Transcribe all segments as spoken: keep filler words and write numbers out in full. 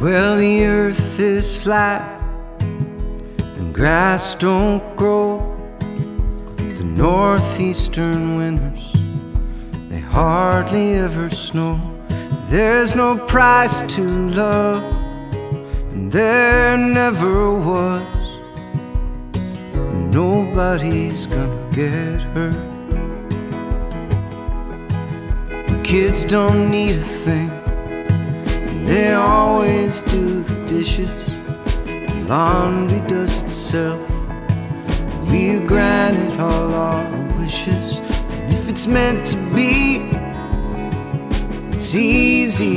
Well, the earth is flat and grass don't grow. The northeastern winters, they hardly ever snow. There's no price to love, and there never was. Nobody's gonna get hurt. Kids don't need a thing, they always do the dishes. The laundry does itself. We granted all our wishes, and if it's meant to be, it's easy,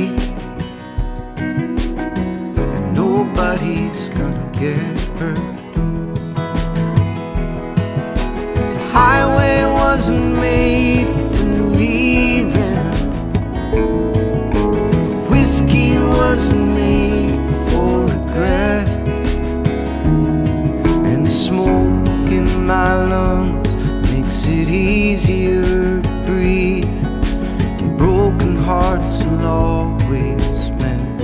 and nobody's gonna get hurt. The highway wasn't made for leaving. Whiskey wasn't made for regret, and the smoke in my lungs makes it easier to breathe. And broken hearts will always mend.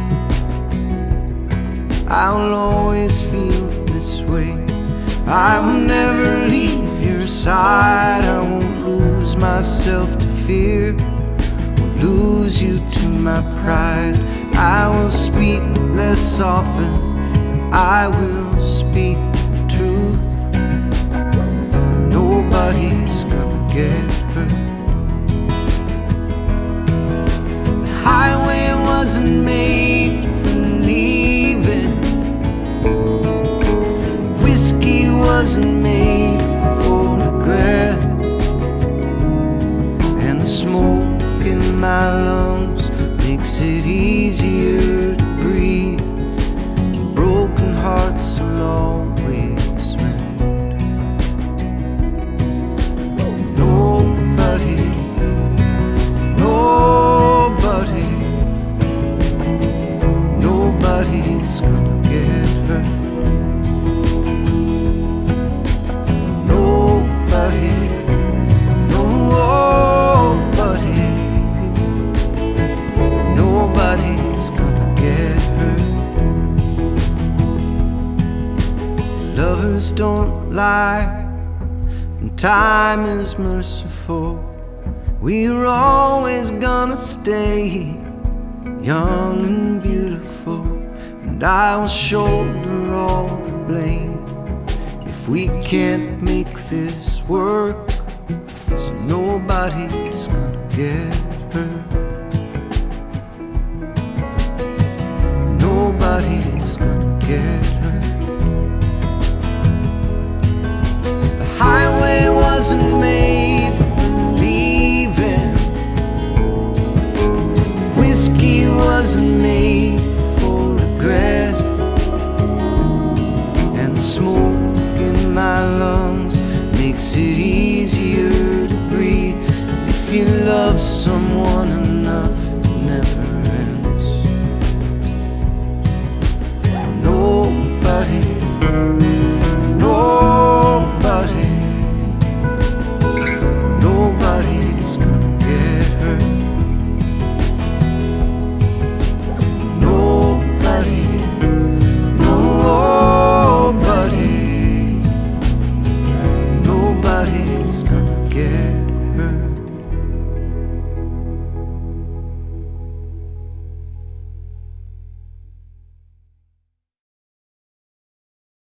I'll always feel this way. I will never leave your side. I won't lose myself to fear, lose you to my pride. I will speak less often, I will speak the truth. Nobody's gonna get hurt. The highway wasn't made for leaving. Whiskey wasn't made for regret, and the smoke in my lungs makes it easier to breathe. Broken hearts will always mend. Nobody, nobody, nobody's gonna get hurt. Nobody, nobody, nobody's gonna get hurt. Lovers don't lie, and time is merciful. We're always gonna stay young and beautiful, and I will shoulder all the blame if we can't make this work. So nobody's gonna get hurt. Nobody's gonna get hurt. The highway wasn't made for leaving. Whiskey wasn't made for regret, and the smoke in my lungs makes it easier to breathe. If you love someone,